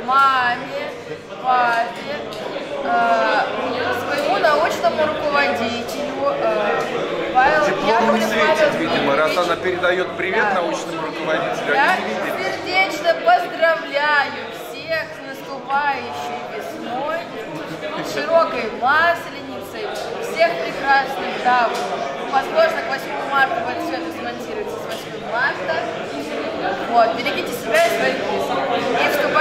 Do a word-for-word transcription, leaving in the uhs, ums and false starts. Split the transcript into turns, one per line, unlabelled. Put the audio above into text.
маме, папе, э, своему научному руководителю. Э, Павел
Диплом не светит,
Павел
видимо, раз она передает привет
да.
научному руководителю.
Я
Они не видят.
сердечно поздравляю всех с наступающей весной, широкой масленицей, всех прекрасных дам. Возможно, к восьмому марта будет все это смонтируется с восьмого марта. Вот, берегите себя и своих близких. И вступайте